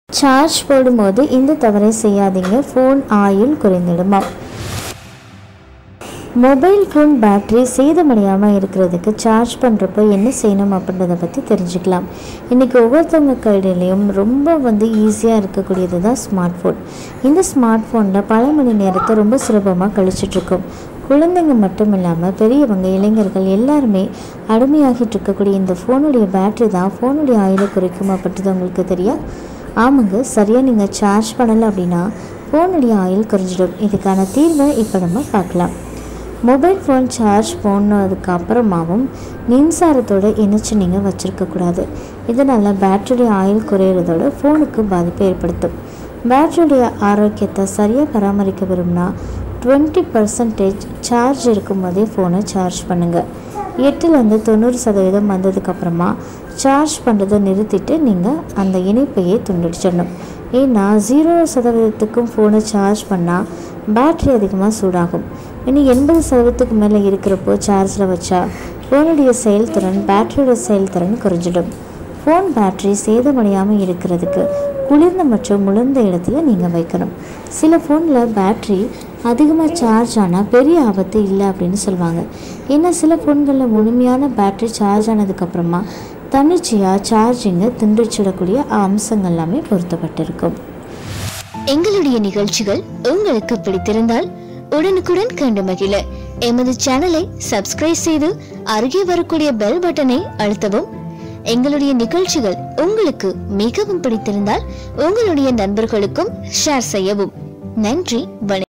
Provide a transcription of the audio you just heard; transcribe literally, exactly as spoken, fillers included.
Charge போடும்போது இந்த தவறை செய்யாதீங்க, ஃபோன் ஆயுள் குறைந்துடுமா. மொபைல் ஃபோன் பேட்ரி சேதமடையாமல் இருக்கிறதுக்கு சார்ஜ் பண்ணுறப்போ என்ன செய்யணும் அப்படின்றத பற்றி தெரிஞ்சுக்கலாம். இன்றைக்கி ஒவ்வொருத்தவங்க கையிலையும் ரொம்ப வந்து ஈஸியாக இருக்கக்கூடியது தான் ஸ்மார்ட் ஃபோன். இந்த ஸ்மார்ட் ஃபோனில் பல மணி நேரத்தை ரொம்ப சுலபமாக கழிச்சிட்ருக்கோம். குழந்தைங்க மட்டும் இல்லாமல் பெரியவங்க, இளைஞர்கள் எல்லாருமே அடிமையாகிட்டு இருக்கக்கூடிய இந்த ஃபோனுடைய பேட்ரி தான் ஃபோனுடைய ஆயுளை குறைக்கும் அப்படின்றது உங்களுக்கு தெரியும். ஆமாங்க, சரியாக நீங்கள் சார்ஜ் பண்ணலை அப்படின்னா ஃபோனுடைய ஆயுள் குறைஞ்சிடும். இதுக்கான தீர்வை இப்போ நம்ம பார்க்கலாம். மொபைல் ஃபோன் சார்ஜ் போனதுக்கு அப்புறமாவும் மின்சாரத்தோடு இணைச்சி நீங்கள் வச்சுருக்கக்கூடாது. இதனால் பேட்டரியுடைய ஆயுள் குறையிறதோட ஃபோனுக்கு பாதிப்பை ஏற்படுத்தும். பேட்டரியுடைய ஆரோக்கியத்தை சரியாக பராமரிக்க விரும்பினா டுவெண்ட்டி பர்சன்டேஜ் சார்ஜ் இருக்கும்போதே ஃபோனை சார்ஜ் பண்ணுங்கள். எட்டுலேருந்து தொண்ணூறு சதவீதம் வந்ததுக்கப்புறமா சார்ஜ் பண்ணுறதை நிறுத்திட்டு நீங்கள் அந்த இணைப்பையே துண்டிச்சிடணும். ஏன்னா ஜீரோ சதவீதத்துக்கும் ஃபோனை சார்ஜ் பண்ணால் பேட்ரி அதிகமாக சூடாகும். இனி எண்பது சதவீதத்துக்கு மேலே இருக்கிறப்போ சார்ஜில் வச்சா ஃபோனுடைய செயல்திறன், பேட்டரியோட செயல்திறன் குறைஞ்சிடும். ஃபோன் பேட்ரி சேதமடையாமல் இருக்கிறதுக்கு குளிர்ந்த மற்றும் முழுந்த இடத்துல நீங்கள் வைக்கணும். சில ஃபோனில் பேட்ரி அதிகமாக சார்ஜ் ஆனால் பெரிய ஆபத்து இல்லை அப்படின்னு சொல்லுவாங்க. ஏன்னா சில ஃபோன்களில் முழுமையான பேட்ரி சார்ஜ் ஆனதுக்கப்புறமா தன்னிச்சையாக சார்ஜிங்கை துண்டிச்சிடக்கூடிய அம்சங்கள் எல்லாமே பொருத்தப்பட்டிருக்கும். எங்களுடைய நிகழ்ச்சிகள் உங்களுக்கு பிடித்திருந்தால் உடனுக்குடன் கண்டு மகிழ எமது சேனலை சப்ஸ்கிரைப் செய்து அருகே வரக்கூடிய பெல் பட்டனை அழுத்தவும். எங்களுடைய நிகழ்ச்சிகள் உங்களுக்கு மிகவும் பிடித்திருந்தால் உங்களுடைய நண்பர்களுக்கும் ஷேர் செய்யவும். நன்றி, வணக்கம்.